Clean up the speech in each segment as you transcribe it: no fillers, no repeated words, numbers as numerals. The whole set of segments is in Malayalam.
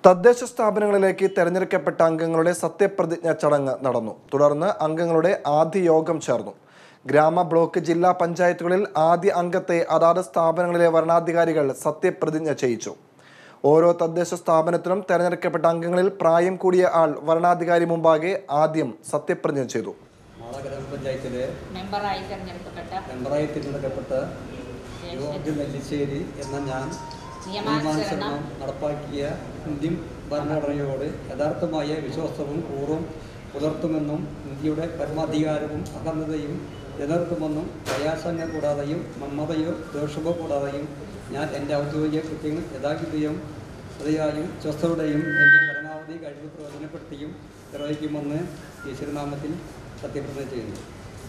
തദ്ദേശ സ്ഥാപനങ്ങളിലേക്ക് തെരഞ്ഞെടുക്കപ്പെട്ട അംഗങ്ങളുടെ സത്യപ്രതിജ്ഞ ചടങ്ങ് നടന്നു. തുടർന്ന് അംഗങ്ങളുടെ ആദ്യ യോഗം ചേർന്നു. ഗ്രാമ, ബ്ലോക്ക്, ജില്ലാ പഞ്ചായത്തുകളിൽ ആദ്യ അംഗത്തെ അതാത് സ്ഥാപനങ്ങളിലെ വരണാധികാരികൾ സത്യപ്രതിജ്ഞ ചെയ്യിച്ചു. ഓരോ തദ്ദേശ സ്ഥാപനത്തിലും തെരഞ്ഞെടുക്കപ്പെട്ട അംഗങ്ങളിൽ പ്രായം കൂടിയ ആൾ വരണാധികാരി മുമ്പാകെ ആദ്യം സത്യപ്രതിജ്ഞ ചെയ്തു. ഗ്രാമപഞ്ചായത്തിലെ മെമ്പറായി തിരഞ്ഞെടുക്കപ്പെട്ട നെല്ലിശ്ശേരി എന്ന ഞാൻ നിയമാനുസരണം നടപ്പാക്കിയ ഇന്ത്യൻ ഭരണഘടനയോട് യഥാർത്ഥമായ വിശ്വാസവും കൂറും പുലർത്തുമെന്നും ഇന്ത്യയുടെ പരമാധികാരവും അഖണ്ഡതയും നിലനിർത്തുമെന്നും പ്രയാസങ്ങൾ കൂടാതെയും മമതയോ ദോഷമോ കൂടാതെയും ഞാൻ എൻ്റെ ഔദ്യോഗിക കൃത്യങ്ങൾ യഥാർത്ഥതയും ഹൃദയായും സ്വസ്ഥതയോടെയും എൻ്റെ പരമാവധി കഴിവ് പ്രയോജനപ്പെടുത്തിയും നിർവഹിക്കുമെന്ന് ഈശ്വരനാമത്തിൽ സത്യപ്രതിജ്ഞ ചെയ്യുന്നു.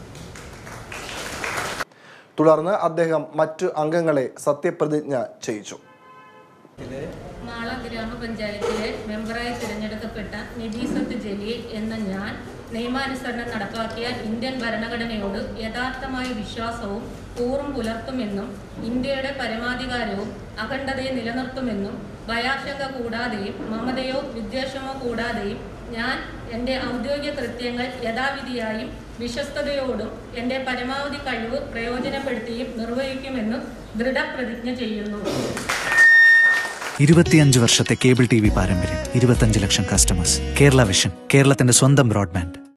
തുടർന്ന് അദ്ദേഹം മറ്റു അംഗങ്ങളെ സത്യപ്രതിജ്ഞ ചെയ്യിച്ചു. മാള ഗ്രാമപഞ്ചായത്തിലെ മെമ്പറായി തിരഞ്ഞെടുക്കപ്പെട്ട നബീസത്ത് ജലീൽ എന്ന ഞാൻ നിയമാനുസരണം നടപ്പാക്കിയ ഇന്ത്യൻ ഭരണഘടനയോട് യഥാർത്ഥമായ വിശ്വാസവും കൂറും പുലർത്തുമെന്നും ഇന്ത്യയുടെ പരമാധികാരവും അഖണ്ഡതയെ നിലനിർത്തുമെന്നും ഭയാശങ്ക കൂടാതെയും മമതയോ വിദ്വേഷമോ കൂടാതെയും ഞാൻ എൻ്റെ ഔദ്യോഗിക കൃത്യങ്ങൾ യഥാവിധിയായും വിശ്വസ്തയോടും എൻ്റെ പരമാവധി കഴിവ് പ്രയോജനപ്പെടുത്തിയും നിർവഹിക്കുമെന്നും ദൃഢപ്രതിജ്ഞ ചെയ്യുന്നു. 25 വർഷത്തെ കേബിൾ TV പാരമ്പര്യം, 25 ലക്ഷം കസ്റ്റമേഴ്സ്. കേരള വിഷൻ, കേരളത്തിന്റെ സ്വന്തം ബ്രോഡ്ബാൻഡ്.